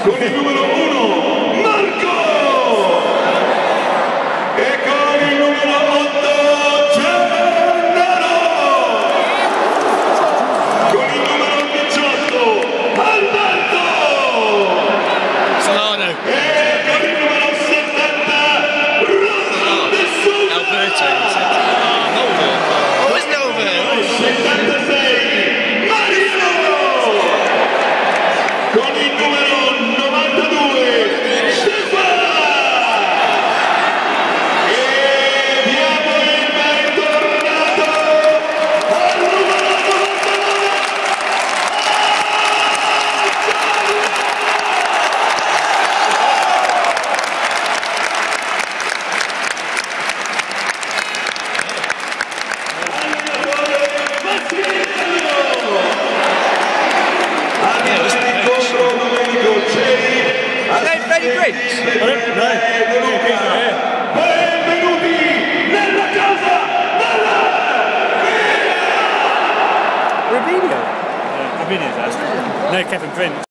con il numero 1 Marco e con il numero 8 Gennaro, con il numero 18 Alberto Solano e con il numero 70 Ronaldo Alberto. Oh, it's Nova. 76 Mario, con il numero 92 Stefano, e diamo il bentornato al numero 99 benvenuti nella casa della Robinho. Robinho's asked. No, Kevin Prince.